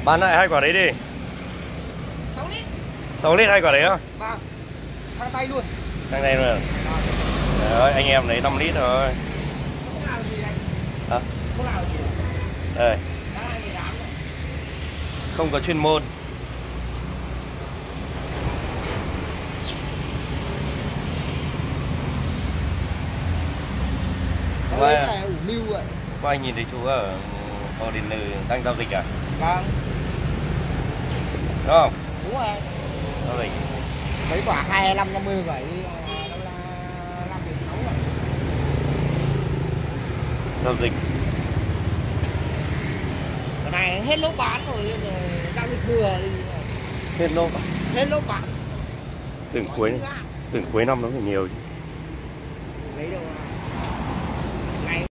Bán lại hai quả đấy đi. 6 lít. 6 lít hai quả đấy á? Vâng. Sang tay luôn. Sang đây luôn. Trời ơi, anh em lấy 5 lít rồi. Không nào gì anh? Hả? Không nào gì? Đây. Đã là gì dám rồi. Không có chuyên môn. Đây là ủ mưu vậy. Có anh nhìn thấy chú ở Hồ Điền Lừ đang giao dịch à? Vâng. Đúng không? Đúng rồi. Giao dịch. Mấy quả 25, 50, 17 đâu là 5, 16 rồi. Giao dịch. Cái này hết lốp bán rồi nên là giao dịch vừa đi. Hết lốp à? Hết lốp bán. Tưởng cuối năm nó phải nhiều chứ. Lấy đâu